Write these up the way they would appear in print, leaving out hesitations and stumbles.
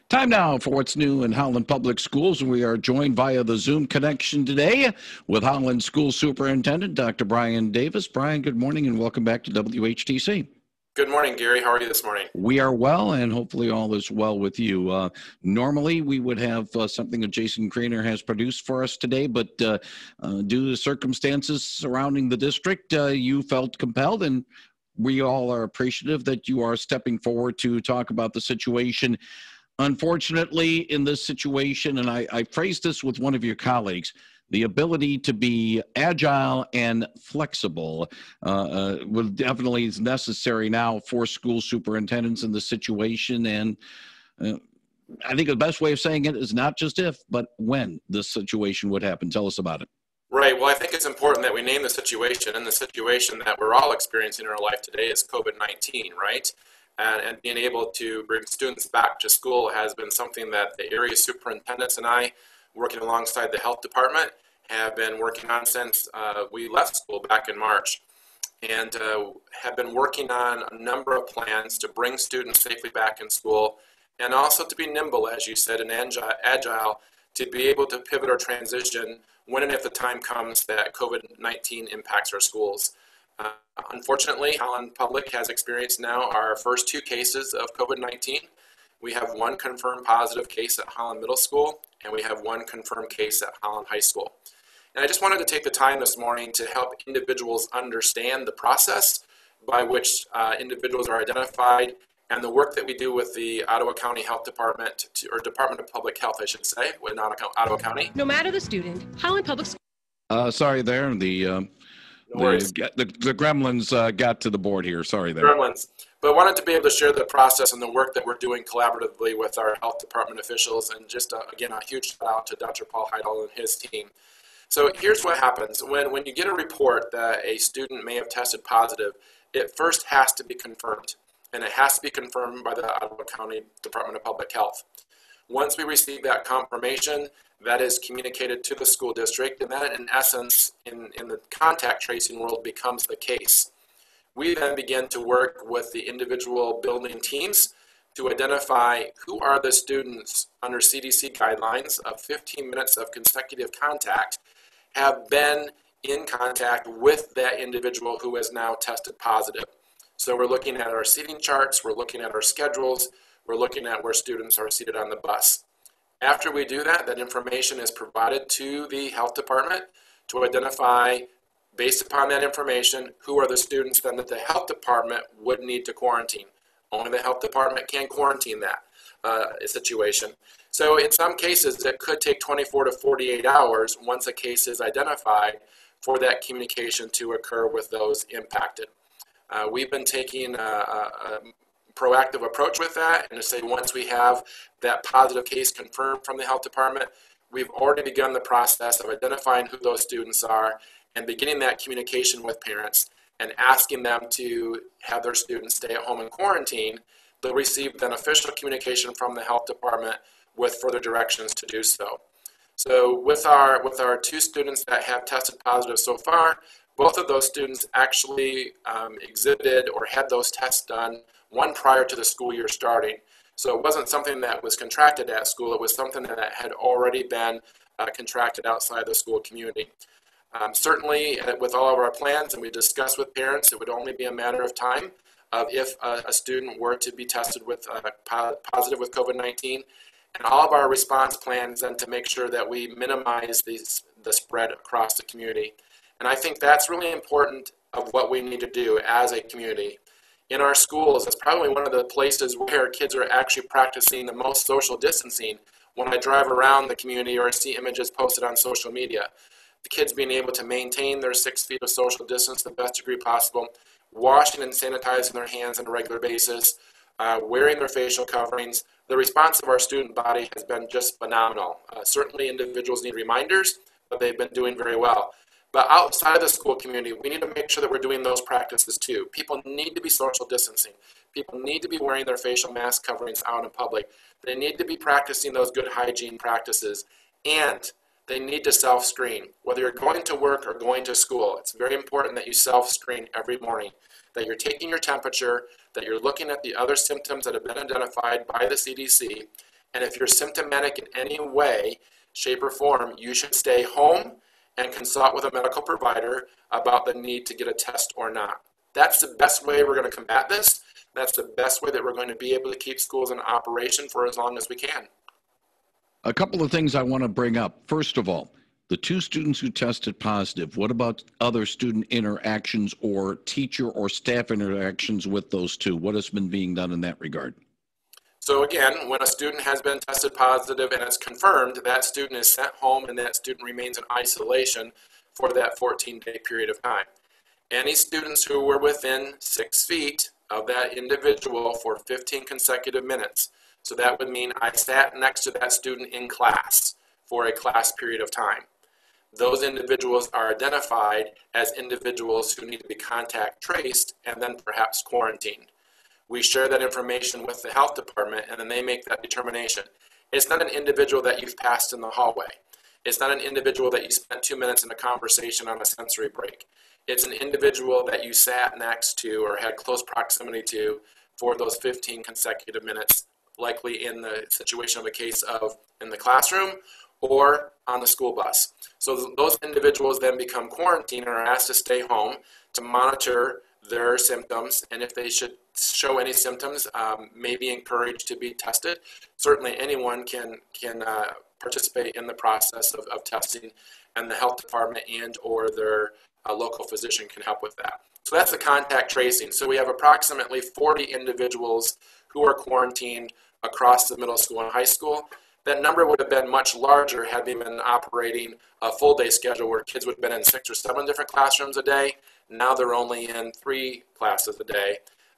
Time now for what's new in Holland Public Schools. We are joined via the Zoom connection today with Holland School Superintendent Dr. Brian Davis. Brian, good morning and welcome back to WHTC. Good morning, Gary. How are you this morning? We are well, and hopefully all is well with you. Normally, we would have something that Jason Craner has produced for us today, but due to circumstances surrounding the district, you felt compelled, and we all are appreciative that you are stepping forward to talk about the situation. Unfortunately, in this situation, and I phrased this with one of your colleagues, the ability to be agile and flexible will definitely is necessary now for school superintendents in the situation. And I think the best way of saying it is not just if, but when this situation would happen. Tell us about it. Right. Well, I think it's important that we name the situation, and the situation that we're all experiencing in our life today is COVID-19, right? And being able to bring students back to school has been something that the area superintendents and I, working alongside the health department, have been working on since we left school back in March, and have been working on a number of plans to bring students safely back in school, and also to be nimble, as you said, and agile to be able to pivot or transition when and if the time comes that COVID-19 impacts our schools. Unfortunately, Holland Public has experienced now our first 2 cases of COVID-19. We have 1 confirmed positive case at Holland Middle School, and we have 1 confirmed case at Holland High School. And I just wanted to take the time this morning to help individuals understand the process by which individuals are identified and the work that we do with the Ottawa County Health Department, or Department of Public Health, I should say, with Ottawa County. No matter the student, Holland Public School. Sorry there, the gremlins got to the board here. Sorry there. Gremlins. But wanted to be able to share the process and the work that we're doing collaboratively with our health department officials, and just again a huge shout out to Dr. Paul Heidel and his team. So here's what happens when you get a report that a student may have tested positive. It first has to be confirmed, and it has to be confirmed by the Ottawa County Department of Public Health. Once we receive that confirmation, that is communicated to the school district, and that in essence, in the contact tracing world, becomes the case. We then begin to work with the individual building teams to identify who are the students under CDC guidelines of 15 minutes of consecutive contact have been in contact with that individual who has now tested positive. So we're looking at our seating charts, we're looking at our schedules, we're looking at where students are seated on the bus. After we do that, that information is provided to the health department to identify, based upon that information, who are the students then that the health department would need to quarantine. Only the health department can quarantine that situation. So in some cases, it could take 24 to 48 hours once a case is identified for that communication to occur with those impacted. We've been taking a proactive approach with that, and to say once we have that positive case confirmed from the health department, we've already begun the process of identifying who those students are and beginning that communication with parents and asking them to have their students stay at home in quarantine. They'll receive then official communication from the health department with further directions to do so. So with our 2 students that have tested positive so far, both of those students actually exhibited or had those tests done, one prior to the school year starting. So it wasn't something that was contracted at school, it was something that had already been contracted outside the school community. Certainly, with all of our plans, and we discussed with parents, it would only be a matter of time if a student were to be tested with positive with COVID-19, and all of our response plans then to make sure that we minimize the spread across the community. And I think that's really important of what we need to do as a community. In our schools, it's probably one of the places where kids are actually practicing the most social distancing. When I drive around the community or I see images posted on social media, the kids being able to maintain their 6 feet of social distance to the best degree possible, washing and sanitizing their hands on a regular basis, wearing their facial coverings. The response of our student body has been just phenomenal. Certainly individuals need reminders, but they've been doing very well. But outside of the school community, we need to make sure that we're doing those practices too. People need to be social distancing. People need to be wearing their facial mask coverings out in public. They need to be practicing those good hygiene practices. And they need to self-screen. Whether you're going to work or going to school, it's very important that you self-screen every morning, that you're taking your temperature, that you're looking at the other symptoms that have been identified by the CDC, And if you're symptomatic in any way, shape, or form, you should stay home and consult with a medical provider about the need to get a test or not. That's the best way we're going to combat this. That's the best way that we're going to be able to keep schools in operation for as long as we can. A couple of things I want to bring up. First of all, the 2 students who tested positive, what about other student interactions or teacher or staff interactions with those 2? What has been being done in that regard? So again, when a student has been tested positive and it's confirmed, that student is sent home and that student remains in isolation for that 14-day period of time. Any students who were within 6 feet of that individual for 15 consecutive minutes, so that would mean I sat next to that student in class for a class period of time. Those individuals are identified as individuals who need to be contact traced and then perhaps quarantined. We share that information with the health department, and then they make that determination. It's not an individual that you've passed in the hallway. It's not an individual that you spent 2 minutes in a conversation on a sensory break. It's an individual that you sat next to or had close proximity to for those 15 consecutive minutes, likely in the situation of a case of in the classroom or on the school bus. So those individuals then become quarantined and are asked to stay home to monitor their symptoms, and if they should show any symptoms, may be encouraged to be tested. Certainly anyone can participate in the process of testing, and the health department and or their local physician can help with that. So that's the contact tracing. So we have approximately 40 individuals who are quarantined across the middle school and high school. That number would have been much larger had they been operating a full day schedule where kids would have been in 6 or 7 different classrooms a day. Now they're only in 3 classes a day,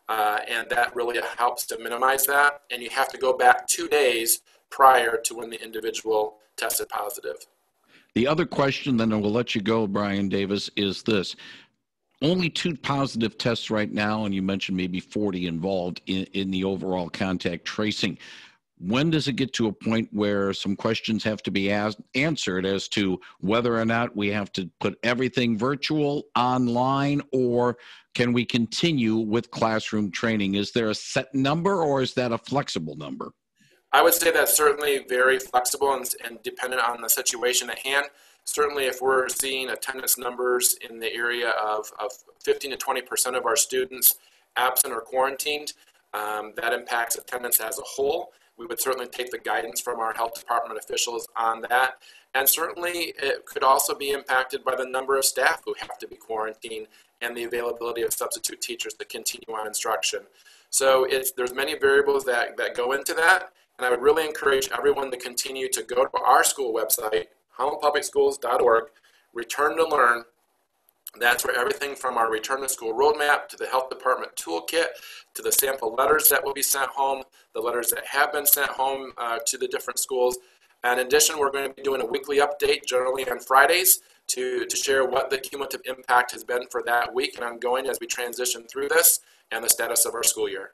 and that really helps to minimize that. And you have to go back 2 days prior to when the individual tested positive. The other question, then I will let you go, Brian Davis, is this. Only 2 positive tests right now, and you mentioned maybe 40 involved in the overall contact tracing. When does it get to a point where some questions have to be answered as to whether or not we have to put everything virtual, online, or can we continue with classroom training? Is there a set number, or is that a flexible number? I would say that's certainly very flexible and dependent on the situation at hand. Certainly if we're seeing attendance numbers in the area of 15 to 20% of our students absent or quarantined, that impacts attendance as a whole. We would certainly take the guidance from our health department officials on that. And certainly it could also be impacted by the number of staff who have to be quarantined and the availability of substitute teachers to continue on instruction. So there's many variables that go into that. And I would really encourage everyone to continue to go to our school website, hollandpublicschools.org, Return to Learn. That's where everything from our return to school roadmap to the health department toolkit to the sample letters that will be sent home, the letters that have been sent home to the different schools. And in addition, we're going to be doing a weekly update generally on Fridays to share what the cumulative impact has been for that week and ongoing as we transition through this and the status of our school year.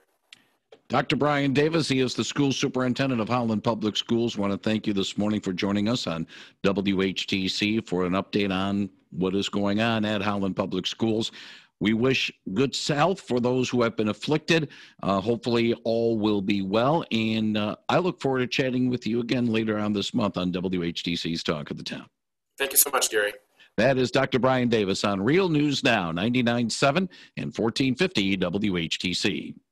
Dr. Brian Davis, he is the school superintendent of Holland Public Schools. I want to thank you this morning for joining us on WHTC for an update on what is going on at Holland Public Schools. We wish good health for those who have been afflicted. Hopefully all will be well. And I look forward to chatting with you again later on this month on WHTC's Talk of the Town. Thank you so much, Gary. That is Dr. Brian Davis on Real News Now, 99.7 and 1450 WHTC.